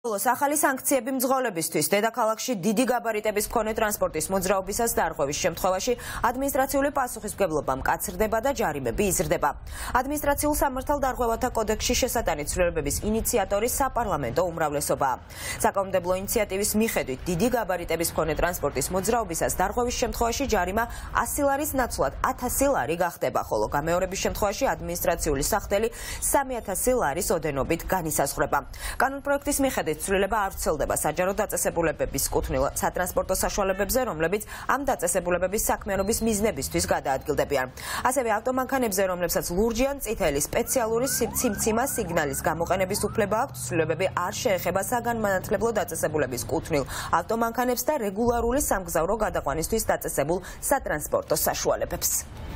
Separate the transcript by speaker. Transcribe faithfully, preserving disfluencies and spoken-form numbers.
Speaker 1: ახალი სანქციები მძღოლებისთვის დედაქალაქში დიდი გაბარიტების მქონე ტრანსპორტის მოძრაობისას დარღვევის შემთხვევაში ადმინისტრაციული პასუხისმგებლობა მკაცრდება და ჯარიმები იზრდება. ადმინისტრაციულ სამართალ დარღვევათა კოდექსში შესატანი ცვლილებების ინიციატორი საპარლამენტო უმრავლესობაა. საკანონმდებლო ინიციატივის მიხედვით დიდი გაბარიტების მქონე ტრანსპორტის მოძრაობისას დარღვევის შემთხვევაში ჯარიმა ასი ლარის ნაცვლად ათასი ლარი გახდება, ხოლო გამეორების შემთხვევაში ადმინისტრაციული სახდელი სამი ათასი ლარის ოდენობით განისაზღვრება. კანონპროექტის მიხედვით ცვლილება არ ვრცელდება საჯარო დაწესებულებების კუთვნილ სატრანსპორტო საშუალებებზე, რომლებიც ამ დაწესებულებების საქმიანობის მიზნებისთვის გადაადგილდებიან. ასევე ავტომანქანებზე, რომლებსაც ლურჯი ან წითელი სპეციალური სიმციმა სიგნალის გამოყენების უფლება აქვთ, ცვლილებები არ შეეხება საგანმანათლებლო დაწესებულების კუთვნილ ავტომანქანებს და რეგულარული სამგზავრო გადაყვანისთვის დაწესებულ სატრანსპორტო საშუალებებს.